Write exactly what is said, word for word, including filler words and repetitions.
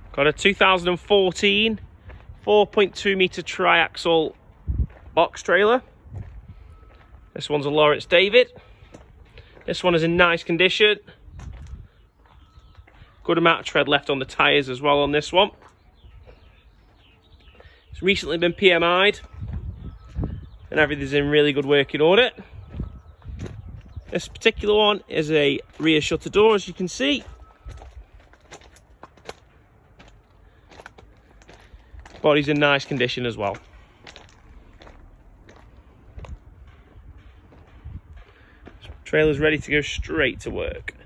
Got a two thousand fourteen four point two meter triaxle box trailer. This one's a Lawrence David. This one is in nice condition. Good amount of tread left on the tyres as well on this one. It's recently been P M I'd and everything's in really good working order. This particular one is a rear shutter door, as you can see. Body's in nice condition as well. Trailer's ready to go straight to work.